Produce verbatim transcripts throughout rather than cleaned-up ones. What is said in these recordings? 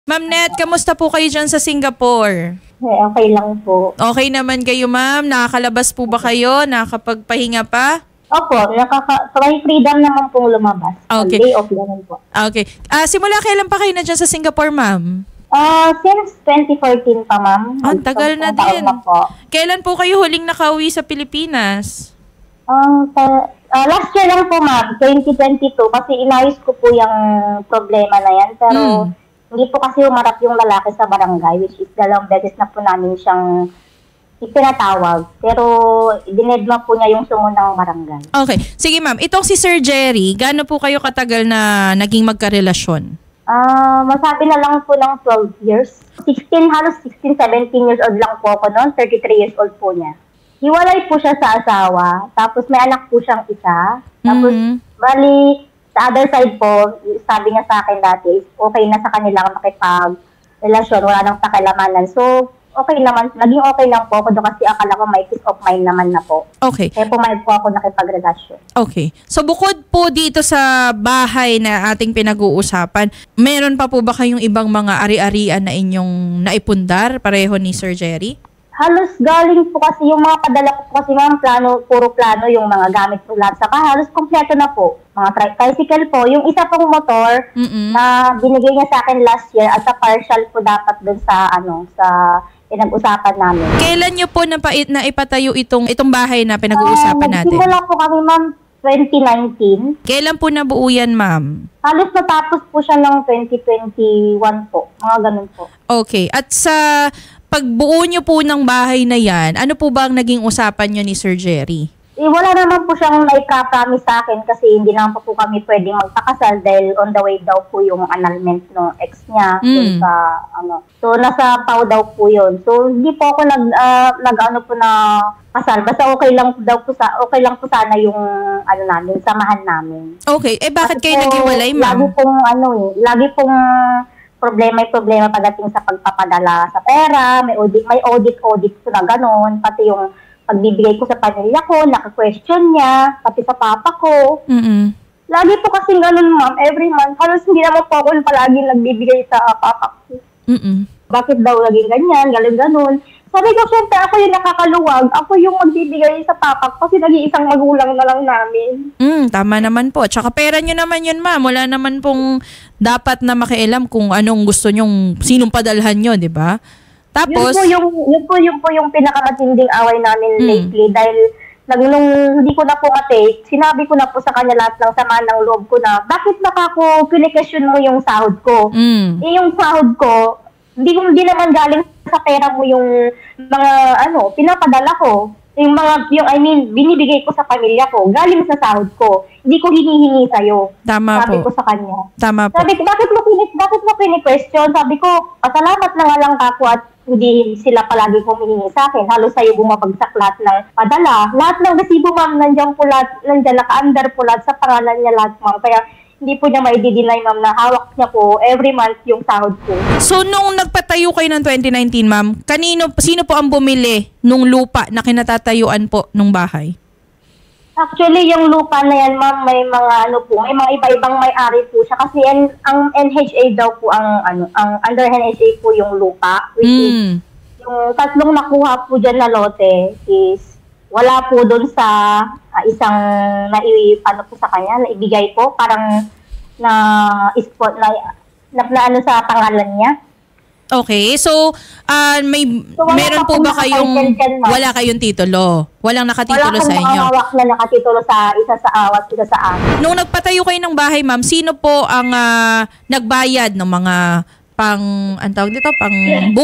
Ma'am Net, kamusta po kayo dyan sa Singapore? Eh, okay lang po. Okay naman kayo, ma'am? Nakakalabas po ba kayo? Nakakapagpahinga pa? Opo, nakaka may freedom naman pong lumabas. Okay. Day off naman po. Okay. Ah, simula kailan pa kayo na dyan sa Singapore, ma'am? Ah, since twenty fourteen pa, ma'am. Ah, tagal na din. Na po. Kailan po kayo huling nakauwi sa Pilipinas? Um, uh, uh, last year lang po, ma'am, twenty twenty-two, kasi inayos ko po yung problema na yan. Pero Mm. hindi po kasi umarap yung lalaki sa barangay, which is dalawang beses na po namin siyang ipinatawag. Pero dinedma po niya yung sumunang barangay. Okay. Sige, ma'am. Itong si Sir Jerry, gaano po kayo katagal na naging magkarelasyon? Ah, masabi na lang po ng twelve years. sixteen, halos sixteen, seventeen years old lang po ako noon. thirty-three years old po niya. Hiwalay po siya sa asawa. Tapos may anak po siyang isa. Tapos, Mhm. bali, sa other side po, sabi niya sa akin dati, okay na sa kanilang makipag-relasyon, wala nang pakilamanan. So, okay naman, naging okay lang po ako doon kasi akala ko may peace of mind naman na po. Okay. Kaya pumayag po ako nakipag-relasyon. Okay. So, bukod po dito sa bahay na ating pinag-uusapan, meron pa po ba kayong ibang mga ari-arian na inyong naipundar pareho ni Sir Jerry? Halos galing po kasi yung mga padala ko po kasi ma'am, plano, puro plano yung mga gamit po lahat. Saka halos kompleto na po. Mga tri- tricycle po. Yung isa pong motor Mm-mm. na binigay niya sa akin last year at a partial po dapat dun sa ano sa pinag-usapan namin. Kailan nyo po napait na ipatayo itong itong bahay na pinag-uusapan Ah, natin? nagsimula po kami ma'am twenty nineteen. Kailan po nabuo yan, ma'am? Halos natapos po siya ng twenty twenty-one po. Mga ganun po. Okay. At sa pagbuo nyo po ng bahay na yan, ano po ba ang naging usapan nyo ni Sir Jerry? Eh, wala naman po siyang naika-promise sa akin kasi hindi naman po, po kami pwedeng magpakasal dahil on the way daw po yung annulment ng ex niya. Mm. Dun sa, ano. So, nasa pau daw po yun. So, hindi po ako nag, uh, nag-ano po na kasal. Basta okay lang daw po sa, okay lang po sana yung, ano namin, samahan namin. Okay. Eh, bakit Kasi kayo po, naghiwalay, Lagi ma'am? pong, ano eh, lagi pong problema problema pagdating sa pagpapadala sa pera, may audit, may audit-audit po na gano'n, pati yung pagbibigay ko sa pamilya ko, naka-question niya, pati sa papa ko. Mm-mm. Lagi po kasi gano'n, ma'am, every month, halos hindi naman po ako palagi nagbibigay sa papa ko. Mm-mm. Bakit daw laging ganyan, galing-ganon. Sabi ko, syempre, ako yung nakakaluwag, ako yung magbibigay sa papa ko kasi nag-iisang magulang na lang namin. Mm, tama naman po. Tsaka pera nyo naman yun, ma'am. Wala naman pong dapat na makialam kung anong gusto nyong, sinong padalhan nyo, di ba? Tapos, Yun po yung, yun po, yun po yung pinakamatinding away namin Mm. lately dahil nag, nung hindi ko na po matake, sinabi ko na po sa kanya lahat ng sama ng loob ko na, bakit baka ko kinikesyon mo yung sahod ko? mm, Eh, yung sahod ko, hindi, hindi naman galing sa pera mo yung mga, ano, pinapadala ko. Yung mga, yung, I mean, binibigay ko sa pamilya ko, galing sa sahod ko. Hindi ko hinihingi sa'yo. tama Sabi po. ko sa kanya. Tama po. Sabi ko, bakit mo, pinik, bakit mo pini-question? Sabi ko, pasalamat na nga lang ako at hindi sila palagi humihingi sa akin. Halos sa'yo bumabagsak lahat ng padala. Lahat ng resibo, ma'am, nandiyan po lahat, nandiyan, naka-under po lahat, sa pangalan niya lahat, ma'am. Kaya, hindi po niya mai-deny, ma'am, na hawak niya po every month yung sahod ko. So, nung nagpatayo kayo ng twenty nineteen, ma'am, kanino, sino po ang bumili nung lupa na kinatatayuan po nung bahay? Actually, yung lupa na yan, ma'am, may mga ano po, may mga iba-ibang may-ari po siya kasi yan, ang N H A daw po ang ano, ang under N H A po yung lupa, which is Mm. yung tatlong nakuha po dyan na lote is wala po doon sa ah, isang nai ano po sa kanya, na ibigay po parang na spot na, na, na ano sa pangalan niya. Okay. So, ah, may So, wala meron pa po pong ba kayong nakatitle dyan, ma'am. wala kayong titulo? Walang Wala nakatitulo kang sa inyo? makahawak na nakatitulo sa isa sa awat, isa sa amin. Nung nagpatayo kayo ng bahay, ma'am, sino po ang ah, nagbayad ng mga pang, ang tawag dito, pang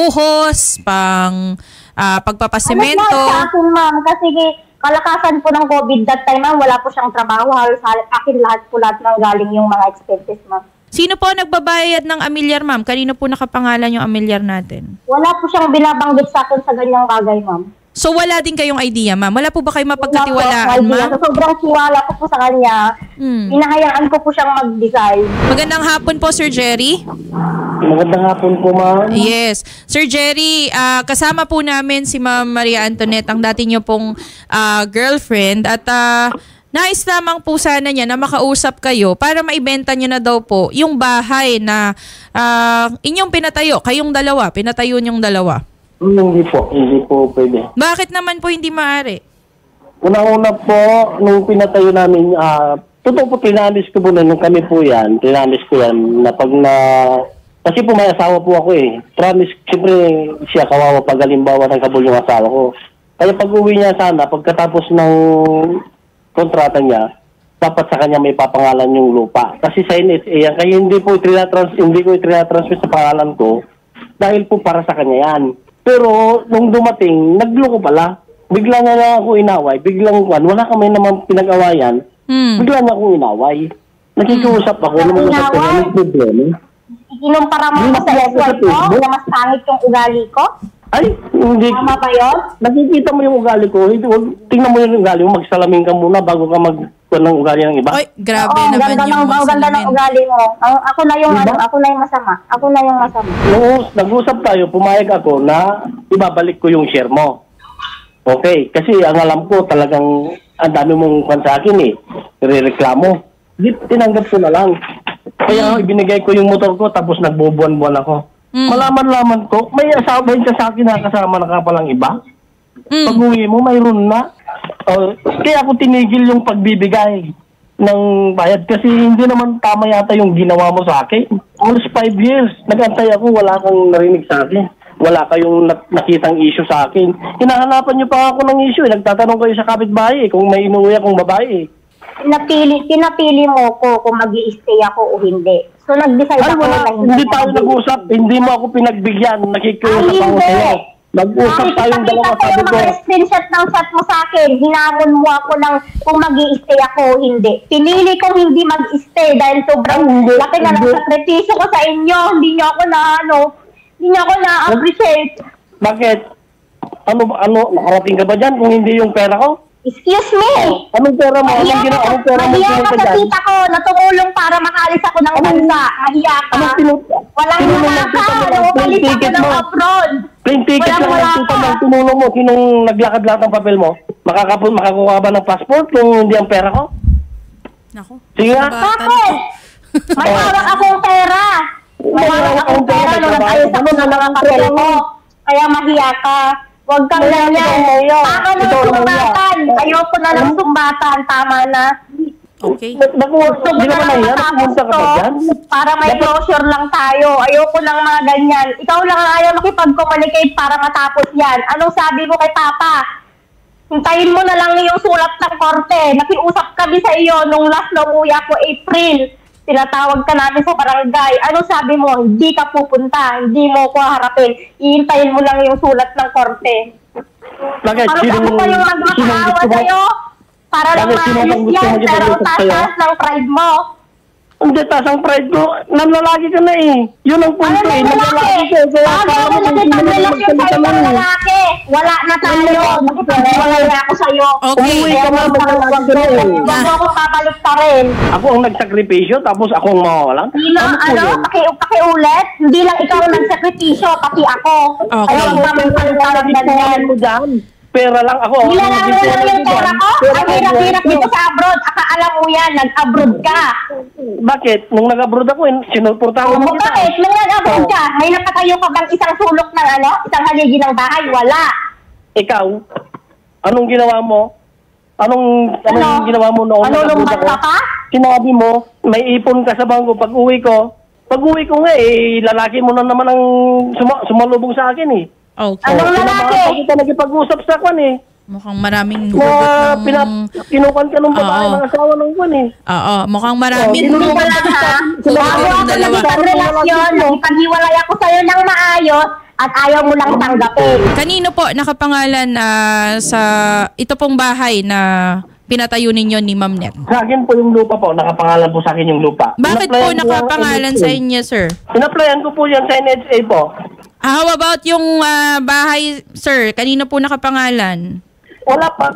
buhos, pang ah, pagpapasemento? Ano lahat sa akin, ma'am, kasi kalakasan po ng COVID that time, ma'am, wala po siyang trabaho. Halos akin lahat po lahat ng galing yung mga expenses, ma'am. Sino po ang nagbabayad ng amilyar, ma'am? Kanino po nakapangalan yung amilyar natin? Wala po siyang binabanggit sa akin sa ganyang bagay, ma'am. So, wala din kayong idea, ma'am? Wala po ba kayo Wala po mapagkatiwalaan, akong idea. ma'am? So, sobrang tiwala ko po sa kanya. Hmm. Hinahayaan ko po siyang mag-decide. Magandang hapon po, Sir Jerry. Magandang hapon po, ma'am. Yes. Sir Jerry, ah, kasama po namin si Ma'am Maria Antoinette, ang dati niyo pong ah, girlfriend. At ah, Nais lamang po sana niya na makausap kayo para maibenta niyo na daw po yung bahay na uh, inyong pinatayo. Kayong dalawa, pinatayo niyong dalawa. Hindi po, hindi po pwede. Bakit naman po hindi maaari? Una-una po, nung pinatayo namin, ah, totoo po, tinalis ko po na nung kami po yan, tinalis ko yan, na pag na, kasi po may asawa po ako eh. Promise, siyempre siya kawawa pag halimbawa ng kabul yung asawa ko. Kaya pag uwi niya sana, pagkatapos ng kontrata niya, dapat sa kanya may papangalan yung lupa. Kasi sa N S A yan, kaya hindi po itinatrans, hindi ko itinatransfer sa pangalan ko, dahil po para sa kanya yan. Pero nung dumating, nagloko pala. Bigla nga lang ako inaway, biglang wala kami naman pinag-awayan, Hmm. bigla niya akong inaway. Nakikiusap ako, Hmm. naman sa Inaway? kanya, problema. Ikinumpara mo Hindi ko sa na- ex-wife ko na mas pangit yung ugali ko? Ay, hindi. Tama ba yun? Nakikita mo yung ugali ko, hindi, wag, tingnan mo yung ugali mo, magsalamin ka muna bago ka mag ng ugali ng iba. Ay, grabe Oo, ang naman ganda yung ng, ang ganda ng magsalamin. ugali mo. Ang, ako na yung Diba? ano, ako na yung masama. Ako na yung masama. Nung nag-usap tayo, pumayag ako na ibabalik ko yung share mo. Okay, kasi ang alam ko talagang ang dami mong kwan sa akin eh, nirereklamo. Di, tinanggap ko na lang. Kaya ibinigay ko yung motor ko tapos nagbubuan-buan ako. Mm. Malaman-laman ko, may asawa ba yun sa akin na kasama na ka palang iba? Mm. Pag uwi mo, mayroon na. Uh, kaya ako tinigil yung pagbibigay ng bayad kasi hindi naman tama yata yung ginawa mo sa akin. Almost five years, nag-antay ako, wala kang narinig sa akin. Wala kayong nak- nakitang issue sa akin. Hinahanapan niyo pa ako ng issue. Eh. Nagtatanong kayo sa kapitbahay eh, kung may inuwi akong babae. Pinapili, pinapili mo ko kung mag-i-stay ako o hindi. So, nag-decide Ay, ako wala. na Hindi tayo nag-usap. Hindi mo ako pinagbigyan. Nakikiusap Ay, ako hindi. sa'yo. Nag-usap tayong dalawa, Nakikita ko sabi yung ko. mga screenshot ng chat mo sa akin. Hinamon mo ako ng kung mag-i-stay ako o hindi. Pinili kong hindi mag-i-stay dahil sobrang Ay, hindi. laki na ng Hindi. sakripisyo ko sa inyo. Hindi niyo ako na ano, hindi niyo ako na-appreciate. Bakit? Ano ba? Ano? Nakarating ka ba dyan kung hindi yung pera ko? Excuse me! Anong pera mo? Mahiya Anong ka, gina- anong pera mo mahiya pinunta ka sa dyan? tita ko na tumulong para makaalis ako ng Anong- bansa. Mahiya ka. Anong pinunta? Walang Tinulong wala ng ka. tita mo, Nung plane umalis ako ticket ng mo. abroad. Plain ticket Walang lang wala ng tita ka. mo. Tinulong mo. Sinong naglakad-lakad ng papel mo? Makakapun, makakuha ba ng passport kung hindi ang pera ko? Nako. Sige nga. Batan Bakit? ko. May hawak akong pera. May hawak akong pera nung nag-ayos ako ng mga papel mo. Kaya mahiya ka. Huwag kang Mahiya, ganyan. ikaw mahiya. Tama ng Ikaw mahiya. sumbatan. Ayoko na ng sumbatan. Tama na. Okay. Naku, Gusto mo di ka na ba lang nahiya? matapos Pumunta ka to pa dyan? para may Dapat- closure lang tayo. Ayoko lang mga ganyan. Ikaw lang ang ayaw makipag-communicate para matapos yan. Anong sabi mo kay Papa? Hintayin mo na lang yung sulat ng korte. Nakiusap kami sa iyo nung last na umuwi ako April. Tinatawag ka namin sa barangay. Anong sabi mo? Hindi ka pupunta. Hindi mo ko harapin. Ihintayin mo lang yung sulat ng korte. Bakit? Parang Sinong, ako pa yung sinong magmakaawa gusto mo? sa'yo. Para lang Bakit? Sino maayos bang gusto yan. mo Pero ipag-usap sa'yo? tataas ng pride mo. Hindi, taas ang pride ko. Nanlalaki ka na eh. Yun ang Ano punto na eh. lalaki? Nanlalaki ka eh. Kaya Bago kaya ako mo kung sino na nakipagrelasyon sa magsalita ibang mo eh. lalaki. Wala na tayo. Nakipagrelasyon na ako sa'yo. Okay. Umuwi ka na, maglalaki ka na eh. Huwag mo akong babalik pa rin. Ako ang nagsakripisyo, tapos ako ang mawawalan. Hindi lang, po ano, yun? paki, pakiulit. Hindi lang ikaw ang nagsakripisyo, pati ako. Okay. Kaya huwag naman palitan ng ganyan. mo dyan. Pera lang ako. Ako Nilalang mo lang yung pera ko? Pera Ang lang hirap-hirap yan. dito sa abroad. Akaalam mo yan, nag-abroad ka. Bakit? Nung nag-abroad ako, eh, sinuportahan mo O kita. bakit? Nung nag-abroad ka, may napatayo ka bang isang sulok ng ano? Isang haligi ng bahay? Wala. Ikaw, anong ginawa mo? Anong, anong Ano? ginawa mo noong Ano, nag-abroad lumbat ako? ka pa? Sinabi mo, may ipon ka sa bangko pag uwi ko. Pag uwi ko nga eh, lalaki mo na naman ang suma- sumalubong sa akin eh. Okay. Anong Oh, lalaki? pinapakita kita nagipag-usap sa kwan eh. Mukhang maraming Na hugot pinap ng... kinukan ka ng babae Oo. ng asawa ng kwan eh. Oo, mukhang maraming Oh, Hindi hugot. ko lang ha. Hugot Bago yung ako dalawa. nakipagrelasyon, nakipaghiwalay ako sa'yo ng maayos at ayaw mo lang tanggapin. Kanino po nakapangalan ah, sa ito pong bahay na pinatayo ninyo ni Ma'am Net? Sa akin po yung lupa po, nakapangalan po sa akin yung lupa. Bakit po Inaplayan ko yan nakapangalan N H A. sa inyo, sir? Inaplayan ko po yan sa N H A po. Ah, how about yung ah, bahay, sir? Kanino po nakapangalan? Wala pa.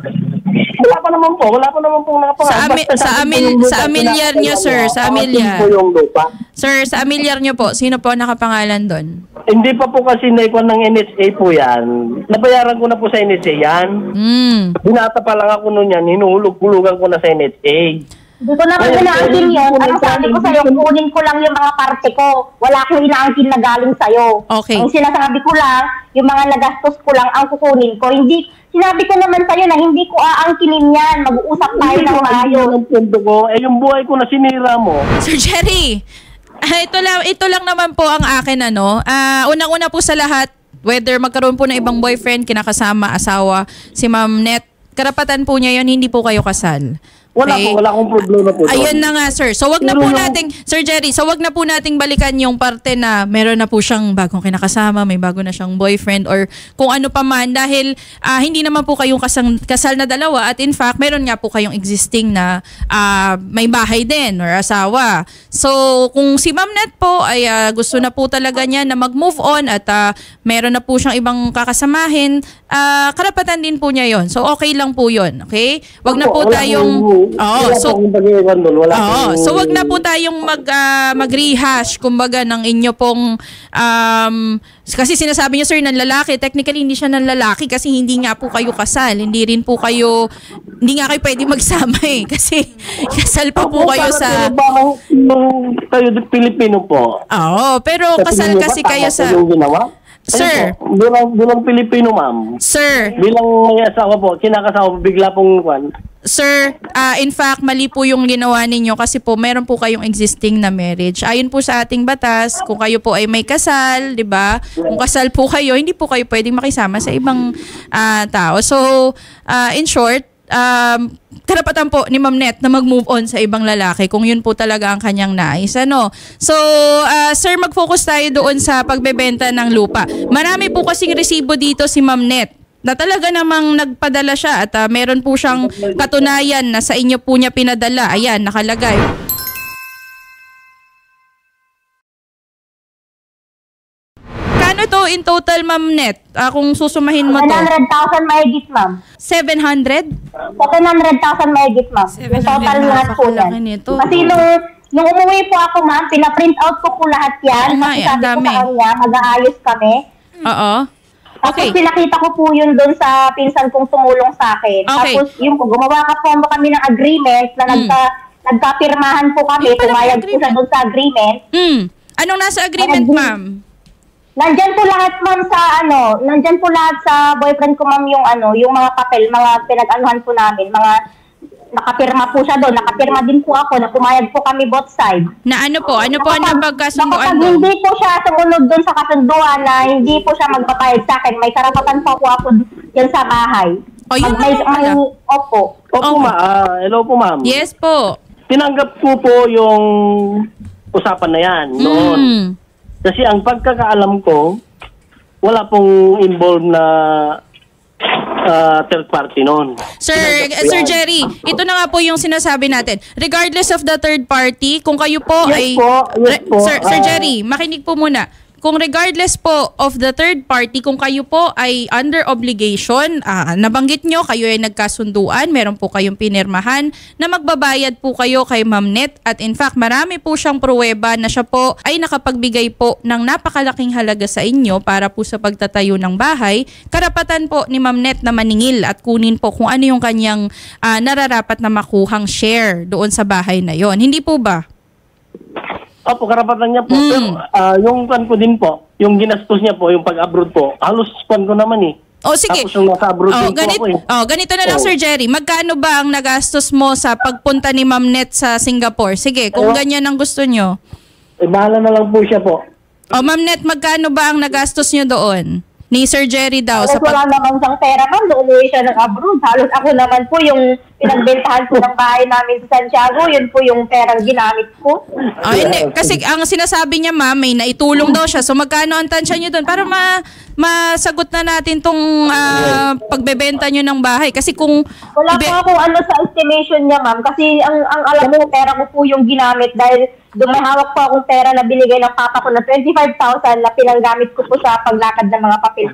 Wala pa naman po, wala pa naman po nakapangalan. Sa, ami- sa, amil sa amilyar nyo, sir, sa amilyar. Po yung lupa. Sir, sa amilyar nyo po, sino po nakapangalan doon? Hindi pa po kasi naikuan ng N S A po yan. Nabayaran ko na po sa N S A yan. Hmm. Binata pa lang ako nun yan, hinuhulog-hulugan ko na sa N S A. Hindi ko naman inaangkin yun. Ang sabi ko sa'yo, kunin ko lang yung mga parte ko. Wala akong inaangkin na galing sa'yo. Okay. Ang sinasabi ko lang, yung mga nagastos ko lang ang kukunin ko. Hindi, sinabi ko naman sa'yo na hindi ko aangkinin yan. Mag-uusap tayo ng maayos. Ang punto ko, eh yung buhay ko na sinira mo. Sir Jerry, ah, ito lang, ito lang naman po ang akin, ano. Ah, unang-una po sa lahat, whether magkaroon po ng ibang boyfriend, kinakasama, asawa, si Ma'am Net, karapatan po niya yun, hindi po kayo kasal. Wala Okay? po, wala akong problema po. Ayun na nga, sir. So wag na Pero po yung- nating, Sir Jerry, so wag na po nating balikan yung parte na meron na po siyang bagong kinakasama, may bago na siyang boyfriend or kung ano pa man dahil ah, hindi naman po kayong kasang, kasal na dalawa at in fact, meron nga po kayong existing na ah, may bahay din or asawa. So kung si Ma'am Net po ay ah, gusto na po talaga niya na mag-move on at ah, meron na po siyang ibang kakasamahin, ah, karapatan din po niya yon. So okay lang po yon, okay? Wag na po Wala tayong akong- Oo, wala so akong pag-iwan doon, wala Oo, akong- so wag na po tayong mag ah, mag-rehash kumbaga ng inyo pong um, kasi sinasabi niyo sir ng lalaki, technically hindi siya ng lalaki kasi hindi nga po kayo kasal, hindi rin po kayo hindi nga kayo pwede magsama eh kasi kasal pa po Ako, kayo para sa sino ba ang- yung kayo Pilipino po? Oo, pero Sa kasal tingin niyo ba kasi tama kayo po sa yung ginawa? Sir. Ayun po, bilang, bilang Pilipino, ma'am. Sir, Bilang may asawa po, kinakasawa po, bigla pong kwan. Sir, ah, in fact, mali po yung ginawa ninyo kasi po meron po kayong existing na marriage. Ayon po sa ating batas, kung kayo po ay may kasal, 'di ba? Kung kasal po kayo, hindi po kayo pwedeng makisama sa ibang ah, tao. So, ah, in short, um, karapatan po ni Ma'am Net na mag-move on sa ibang lalaki kung yun po talaga ang kanyang nais. Ano? So, ah, sir, mag-focus tayo doon sa pagbebenta ng lupa. Marami po kasing resibo dito si Ma'am Net na talaga namang nagpadala siya at ah, meron po siyang katunayan na sa inyo po niya pinadala. Ayan, nakalagay. Kano to in total, Ma'am Net? Ah, kung susumahin mo to. one hundred thousand mahigit, ma'am. seven hundred? one hundred thousand mahigit, ma'am. Yung total lahat po Napakalaki yan. nito. Kasi nung, nung umuwi po ako, ma'am, pina-print out ko po lahat yan. Oo nga, Kasi eh, ang sabi ko dami. sa kanya, mag-aayos kami. Oo. Tapos Okay. pinakita ko po yun doon sa pinsan kong tumulong sa akin. Okay. Tapos yung po, gumawa ka po kami ng agreement na Mm. nagka, nagkapirmahan po kami. Yung pala Pumayag may po siya agreement. doon sa agreement. Hmm. Anong nasa agreement, Ano, ma'am? Nandyan po lahat, ma'am, sa ano, nandyan po lahat sa boyfriend ko, ma'am, yung ano, yung mga papel, mga pinag-anuhan po namin, mga nakapirma po siya doon, nakapirma din po ako, na pumayag po kami both side. Na ano po? Ano po ang Kapag- napagkasunduan kapag mo? hindi po siya sumunod doon sa kasunduan na hindi po siya magpapayag sa akin, may karapatan po ako yan sa bahay. O, yun Mag- may, naman pala. may- opo. Opo, Okay. ma. ah, hello po, ma'am. Yes po. Tinanggap ko po yung usapan na yan noon. Hmm. Kasi ang pagkakaalam ko, wala pong involved na ah, third party noon. Sir, Tinanggap ko Sir yan. Jerry, ito na nga po yung sinasabi natin. Regardless of the third party, kung kayo po Yes ay... po, yes Re- po, Sir, Sir ah. Jerry, makinig po muna. Kung regardless po of the third party, kung kayo po ay under obligation, ah, nabanggit nyo, kayo ay nagkasunduan, meron po kayong pinirmahan na magbabayad po kayo kay Ma'am Net at in fact, marami po siyang pruweba na siya po ay nakapagbigay po ng napakalaking halaga sa inyo para po sa pagtatayo ng bahay, karapatan po ni Ma'am Net na maningil at kunin po kung ano yung kanyang ah, nararapat na makuhang share doon sa bahay na yon. Hindi po ba? Opo, karapatan niya po. Mm. Pero ah, yung kwan ko din po, yung ginastos niya po, yung pag-abroad po, halos kwan ko naman eh. O sige. Tapos yung nasa abroad Oh, din po ganit, ako eh. oh, ganito na lang Oh. Sir Jerry. Magkano ba ang nagastos mo sa pagpunta ni Ma'am Net sa Singapore? Sige, kung Oh. ganyan ang gusto nyo. Eh, bahala na lang po siya po. O Ma'am Net, magkano ba ang nagastos nyo doon? Ni Sir Jerry daw. Halos Sa pag- wala naman siyang pera, ma'am, nung umuwi siya ng abroad. Halos ako naman po yung pinagbentahan po ng bahay namin sa Santiago, yun po yung perang ginamit ko. Ah, hindi. Kasi ang sinasabi niya, ma'am, may naitulong daw siya. So magkano ang tansya niyo doon? Para ma masagot na natin tong ah, pagbebenta niyo ng bahay. Kasi kung... Wala ibe- po ako ano sa estimation niya, ma'am. Kasi ang, ang alam mo, pera ko po yung ginamit dahil doon may hawak po akong pera na binigay ng papa ko na twenty-five thousand na pinanggamit ko po sa paglakad ng mga papel ko.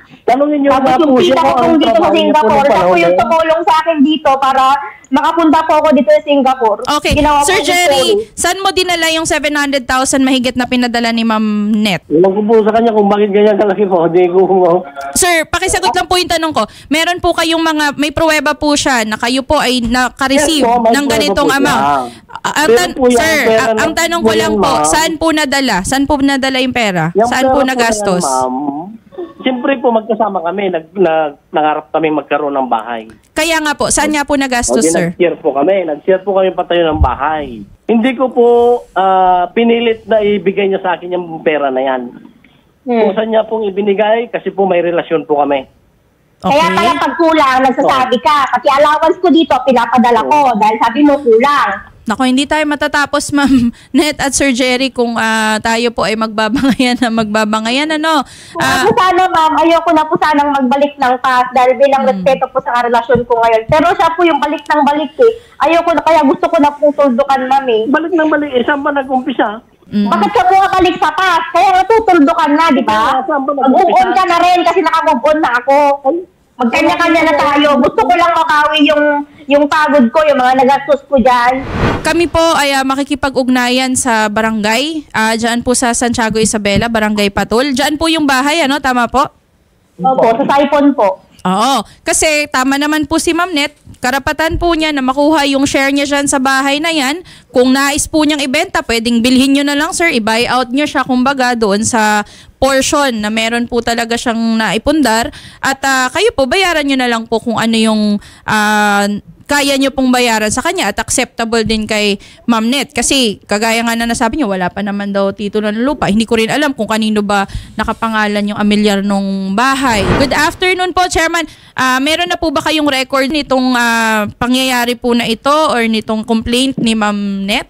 Tanungin niyo Tapos nga yung po siya tita ko kung pong anong dito sa trabaho niya po Singapore, ng siya po panahon yung na yun. tumulong sa akin dito para makapunta po ako dito sa Singapore. Okay. Ginawa ko Sir yung Jerry, story. saan mo dinala yung seven hundred thousand mahigit na pinadala ni Ma'am Net? Ewan ko po sa kanya kung bakit ganyan kalaki po. Hindi ko po. Sir, pakisagot lang po yung tanong ko. Meron po kayong mga, may pruweba po siya na kayo po ay naka-receive Yes po, may ng pruweba ganitong po siya. amount. Ah, Ang Pero tan- po yan, sir, pera ang, na ang tanong po ko lang yan, po, ma'am. saan po nadala? Saan po nadala yung pera? Yung Saan po pera nagastos? na yan, ma'am, siyempre po magkasama kami. Nag, nag, nangarap kami magkaroon ng bahay. Kaya nga po, saan nga po nagastos, Okay, sir? nag-share po kami. Nag-share po kami patayo ng bahay. Hindi ko po ah, pinilit na ibigay niya sa akin yung pera na yan. Hmm. Kung saan niya pong ibinigay, kasi po may relasyon po kami. Kaya pala Okay. pag kulang, nagsasabi ka. Kasi allowance ko dito, pinapadala ko. Dahil sabi mo kulang. Naku, hindi tayo matatapos, Ma'am Net at Sir Jerry, kung ah, tayo po ay magbabangayan na magbabangayan. Ano? Ah, Ako sana ma'am, ayoko na po sanang magbalik ng past dahil bilang respeto po sa relasyon ko ngayon. Pero siya po yung balik ng balik eh. Ayoko na, kaya gusto ko na pong tuldukan ma'am eh. Balik ng balik, eh, saan ba nag-umpisa? mm. Bakit ka po balik sa past? Kaya nga tutuldukan na, di ba? Saan ba Mag-move on nag-umpisa? ka na rin kasi naka-move on na ako. Magkanya-kanya na tayo. Gusto ko lang makawi yung yung pagod ko, yung mga nagastos ko dyan. Kami po ay ah, makikipag-ugnayan sa barangay. Ah, diyan po sa Santiago Isabela, Barangay Patol. Diyan po yung bahay, ano? Tama po? Opo, sa Saipon po. Oo. Kasi tama naman po si Ma'am Net. Karapatan po niya na makuha yung share niya dyan sa bahay na yan. Kung nais po niyang ibenta, pwedeng bilhin niyo na lang, sir. I-buy out niyo siya kumbaga doon sa portion na meron po talaga siyang naipundar. At ah, kayo po, bayaran niyo na lang po kung ano yung ah, kaya niyo pong bayaran sa kanya at acceptable din kay Ma'am Net. Kasi kagaya nga na nasabi niyo, wala pa naman daw titulo ng lupa. Hindi ko rin alam kung kanino ba nakapangalan yung amilyar nung bahay. Good afternoon po, Chairman. Ah, meron na po ba kayong record nitong ah, pangyayari po na ito or nitong complaint ni Ma'am Net?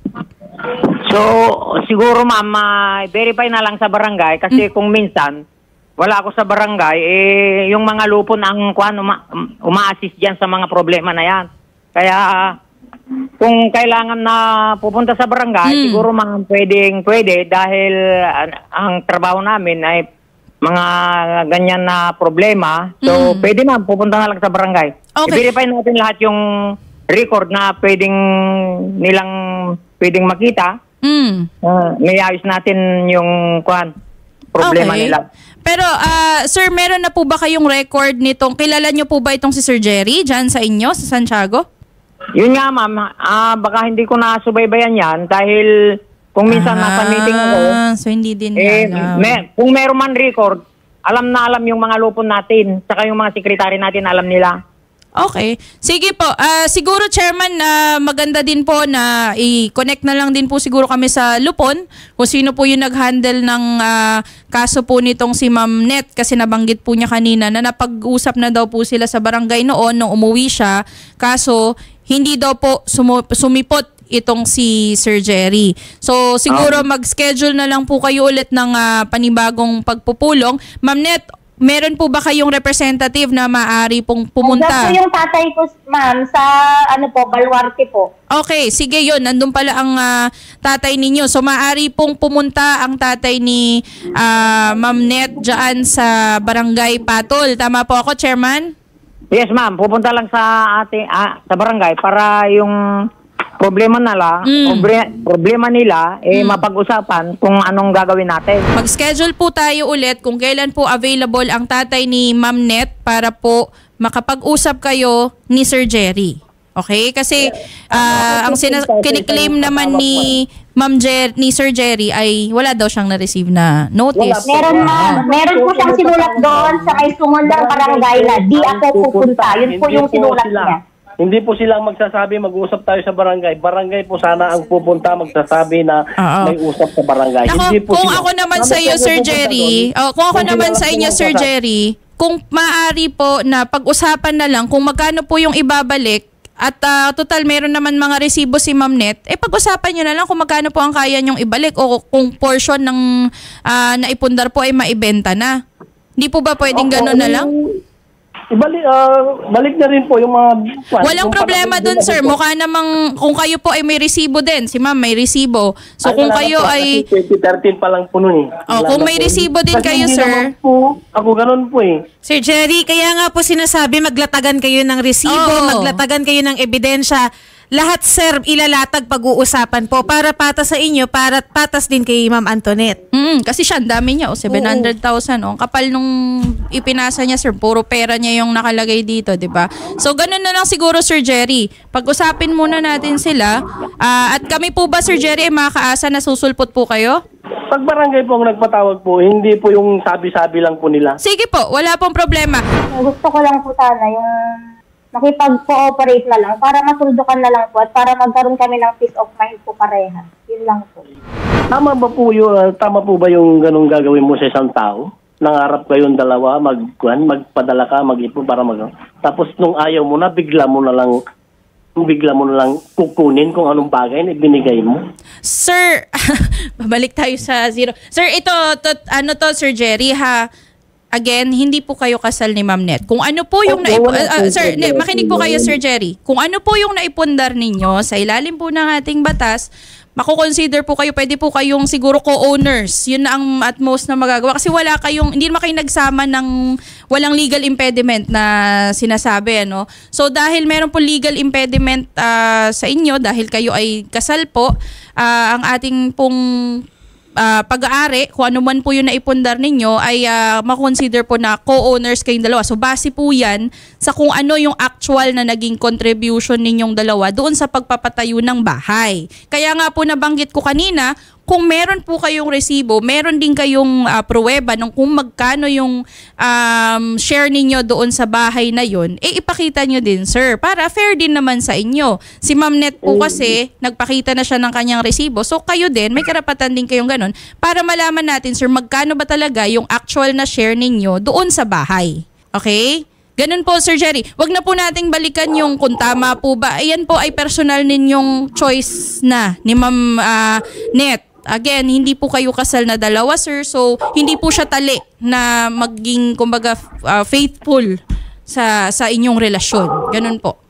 So, siguro ma'am, uh, verify na lang sa barangay kasi kung minsan wala ako sa barangay, eh, yung mga lupon ang kuan, uma, uma-assist dyan sa mga problema na yan. Kaya, kung kailangan na pupunta sa barangay, Hmm. siguro ma'am, pwedeng pwede dahil uh, ang trabaho namin ay mga ganyan na problema. So, Hmm. pwede ma'am, pupunta na lang sa barangay. Okay. I-verify natin lahat yung record na pwedeng nilang pwedeng makita. Mm. Uh, may ayos natin yung kuan problema Okay. nila. Pero, ah, sir, meron na po ba kayong record nitong, kilala niyo po ba itong si Sir Jerry dyan sa inyo, sa Santiago? Yun nga ma'am, ah, baka hindi ko nasubaybayan yan dahil kung minsan nasa meeting ako, Ah, so hindi din eh, alam. may, kung meron man record, alam na alam yung mga lupon natin, saka yung mga sekretary natin alam nila. Okay. Sige po. Ah, siguro, Chairman, na maganda din po na i-connect na lang din po siguro kami sa Lupon kung sino po yung nag-handle ng ah, kaso po nitong si Ma'am Net kasi nabanggit po niya kanina na napag-usap na daw po sila sa barangay noon nung umuwi siya. Kaso, hindi daw po sumu- sumipot itong si Sir Jerry. So, siguro mag-schedule na lang po kayo ulit ng ah, panibagong pagpupulong. Ma'am Net, meron po ba kayong representative na maaari pong pumunta? Nandiyan po yung tatay ko, ma'am, sa ano po, Baluarte po. Okay, sige yun. Nandun pala ang ah, tatay ninyo. So, maaari pong pumunta ang tatay ni ah, Ma'am Net dyan sa Barangay Patol. Tama po ako, Chairman? Yes ma'am, pupunta lang sa ate ah, sa barangay para yung problema nila, Mm. proble- problema nila eh mapag-usapan kung anong gagawin natin. Mag-schedule po tayo ulit kung kailan po available ang tatay ni Ma'am Net para po makapag-usap kayo ni Sir Jerry. Okay? Kasi ah, ang sina- kiniklaim naman ni Ma'am Jer- ni Sir Jerry ay wala daw siyang na-receive na notice. Meron ma'am, meron po siyang sinulat doon sa may sumunod ng barangay na di ako pupunta. Yun po Hindi yung sinulat sila. niya. Hindi po silang magsasabi, mag-usap tayo sa barangay. Barangay po sana ang pupunta, magsasabi na Oo. may usap sa barangay. Ako, Hindi po kung sila. ako naman sa iyo, Bakit Sir pupunta Jerry, doon? oh, kung ako Kung naman sila sa lang inyo, Sir pumunta. Jerry, kung maaari po na pag-usapan na lang kung magkano po yung ibabalik at ah, total meron naman mga resibo si Ma'am Net, eh pag-usapan nyo na lang kung magkano po ang kaya nyong ibalik o kung portion ng ah, naipundar po ay maibenta na. Hindi po ba pwedeng gano'n na lang? ibalik, ah, balik na rin po yung mga... Walang yung problema pag- dun, sir. Mukha namang, kung kayo po ay may resibo din, si ma'am may resibo. So, Ay, kung wala kayo na po, ay... kasi twenty thirteen pa lang po nun eh. Oh, Wala kung na may po. resibo din Kasi kayo, hindi sir. naman po, ako ganun po eh. Sir Jerry, kaya nga po sinasabi maglatagan kayo ng resibo, Oo. maglatagan kayo ng ebidensya. Lahat, sir, ilalatag pag-uusapan po para patas sa inyo, para patas din kay Ma'am Antoinette. Mm, kasi siya, ang dami niya. O, seven hundred thousand. O, ang kapal nung ipinasa niya, sir. Puro pera niya yung nakalagay dito, di ba? So, ganun na lang siguro, Sir Jerry. Pag-usapin muna natin sila. Ah, at kami po ba, Sir Jerry, ay makakaasa na susulpot po kayo? Pag barangay po ang nagpatawag po, hindi po yung sabi-sabi lang po nila. Sige po, wala pong problema. Gusto ko lang po sana yung makipag-cooperate na lang para masuldukan na lang po at para magkaroon kami ng peace of mind po pareha. Yun lang po. Tama ba po yung, ah, tama po ba yung ganung gagawin mo sa isang tao? Nangarap kayong dalawa, magkuhan, magpadala ka, mag-ipon para mag... Tapos nung ayaw mo na, bigla mo na lang bigla mo na lang kukunin kung anong bagay na ibinigay mo. Sir, babalik tayo sa zero. Sir, ito, to, ano to, Sir Jerry, ha? Again, hindi po kayo kasal ni Ma'am Net. Kung ano po yung Okay, naipu- wala uh, uh, po sir, ne, problema. makinig po kayo, Sir Jerry. Kung ano po yung naipundar ninyo sa ilalim po ng ating batas, mako-consider po kayo, pwede po kayong siguro co-owners. Yun na ang at most na magagawa. Kasi wala kayong, hindi naman kayo nagsama ng walang legal impediment na sinasabi. Ano? So dahil meron po legal impediment uh, sa inyo, dahil kayo ay kasal po, uh, ang ating pong Uh, pag-aari, kung ano man po yung naipundar ninyo, ay uh, makonsider po na co-owners kayong dalawa. So, base po yan sa kung ano yung actual na naging contribution ninyong dalawa doon sa pagpapatayo ng bahay. Kaya nga po nabanggit ko kanina, kung meron po kayong resibo, meron din kayong uh, pruweba ng kung magkano yung um, share ninyo doon sa bahay na yon, eh ipakita nyo din, sir, para fair din naman sa inyo. Si Ma'am Net po kasi, nagpakita na siya ng kanyang resibo, so kayo din, may karapatan din kayong ganun, para malaman natin, sir, magkano ba talaga yung actual na share ninyo doon sa bahay. Okay? Ganun po, Sir Jerry. Wag na po nating balikan yung kung tama po ba. Ayan po ay personal ninyong choice na ni Ma'am uh, Net. Again, hindi po kayo kasal na dalawa, sir. So, hindi po siya tali na maging, kumbaga, uh, faithful sa sa inyong relasyon. Ganun po.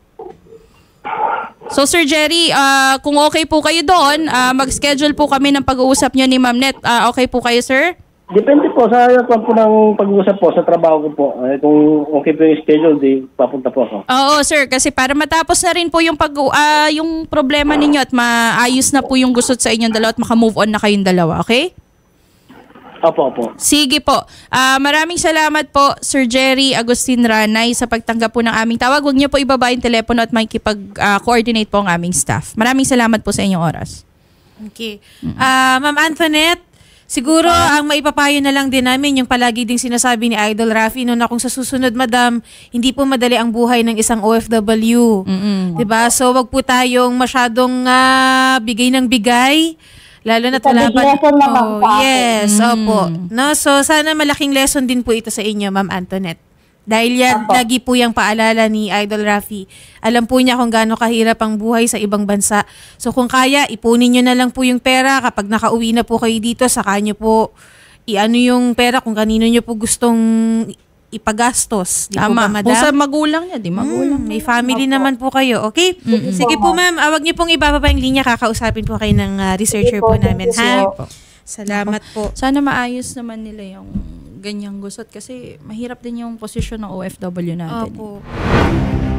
So, Sir Jerry, uh, kung okay po kayo doon, uh, mag-schedule po kami ng pag-uusap niyo ni Ma'am Net. Uh, okay po kayo, sir? Depende po sa kung po ng pag-uusap po sa trabaho ko po. Eh, kung okay po yung schedule, di papunta po ako. Oo, sir, kasi para matapos na rin po yung pag uh, yung problema ninyo at maayos na po yung gusot sa inyong dalawa at maka-move on na kayong dalawa, okay? Opo, opo. Sige po. Uh, maraming salamat po, Sir Jerry Agustin Ranay, sa pagtanggap po ng aming tawag. Huwag niyo po ibaba yung telepono at makikipag-coordinate uh, po ang aming staff. Maraming salamat po sa inyong oras. Okay. Ah, Ma'am Antoinette, siguro ang maipapayo na lang din namin yung palagi ding sinasabi ni Idol Rafi no, na kung sa susunod, madam, hindi po madali ang buhay ng isang O F W. Mm-mm. 'Di ba? So wag po tayong masyadong ah, bigay ng bigay. Lalo na It's a wala big pa. lesson naman Oh, sa akin. yes, Mm. opo. No, so sana malaking lesson din po ito sa inyo, Ma'am Antoinette. Dahil yan, Opo. lagi po yung paalala ni Idol Rafi. Alam po niya kung gaano kahirap ang buhay sa ibang bansa. So kung kaya, ipunin nyo na lang po yung pera. Kapag nakauwi na po kayo dito, saka nyo po iano yung pera kung kanino nyo po gustong ipagastos. Di po ba, Tama. madam? Kung sa magulang niya, di magulang. Mm, may family naman po kayo, okay? Sige po, ma'am. Ah, wag niyo pong ibababa yung linya. Kakausapin po kayo ng ah, researcher Sige po po, namin, thank ha? you po. Salamat po. Sana maayos naman nila yung ganyang gusot kasi mahirap din yung posisyon ng O F W natin. Opo.